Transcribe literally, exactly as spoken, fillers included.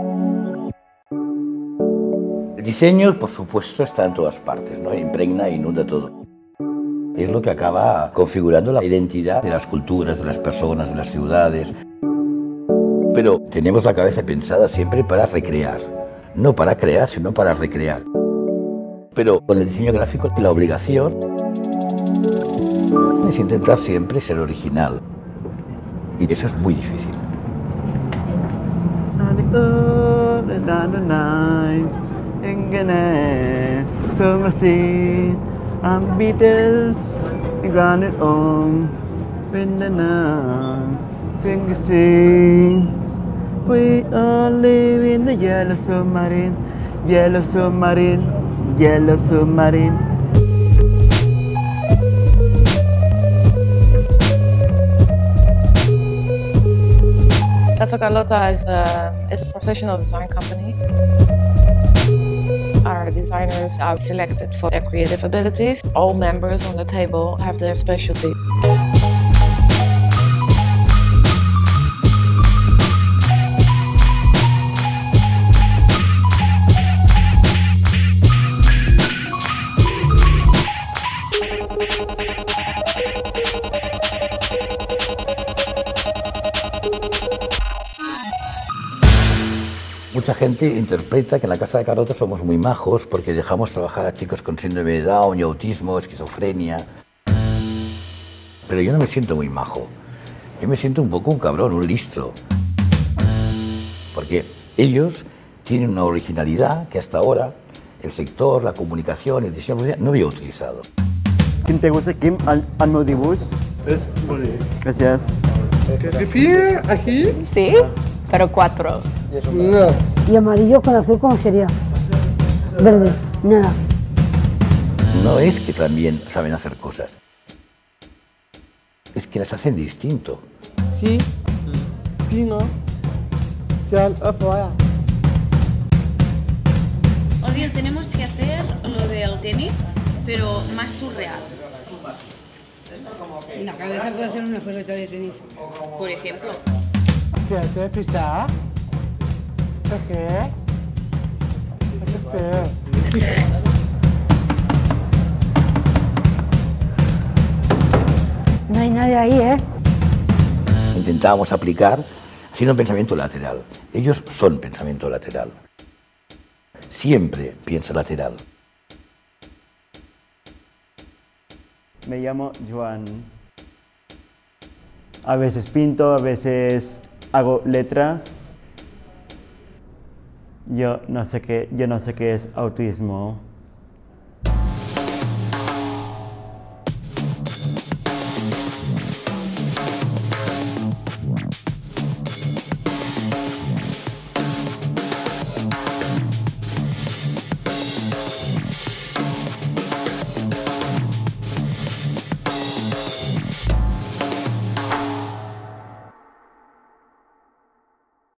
El diseño, por supuesto, está en todas partes, ¿no? Impregna e inunda todo. Es lo que acaba configurando la identidad de las culturas, de las personas, de las ciudades. Pero tenemos la cabeza pensada siempre para recrear. No para crear, sino para recrear. Pero con el diseño gráfico la obligación es intentar siempre ser original. Y eso es muy difícil. I'm Beatles, got it on. When the night sing sing, we all live in the yellow submarine, yellow submarine, yellow submarine. Casa Carlota is a, is a professional design company. Our designers are selected for their creative abilities. All members on the table have their specialties. Mucha gente interpreta que en la Casa de Carlota somos muy majos porque dejamos trabajar a chicos con síndrome de Down y autismo, esquizofrenia. Pero yo no me siento muy majo. Yo me siento un poco un cabrón, un listo. Porque ellos tienen una originalidad que hasta ahora el sector, la comunicación, el diseño no había utilizado. ¿Quién te gusta, Kim, al, al meu dibuix? Es muy... Gracias. ¿Pipí aquí? Sí, pero cuatro. No. ¿Y amarillo con azul cómo sería? Verde, nada. No es que también saben hacer cosas, es que las hacen distinto. Sí, sí, no. Sal afuera. Odio, tenemos que hacer lo del tenis, pero más surreal. En la cabeza puede hacer una pelota de tenis. Por ejemplo. ¿Qué hace pisar? ¿Qué? ¿Qué? No hay nadie ahí, ¿eh? Intentábamos aplicar haciendo pensamiento lateral. Ellos son pensamiento lateral. Siempre piensa lateral. Me llamo Joan. A veces pinto, a veces hago letras. Yo no sé qué, yo no sé qué es autismo.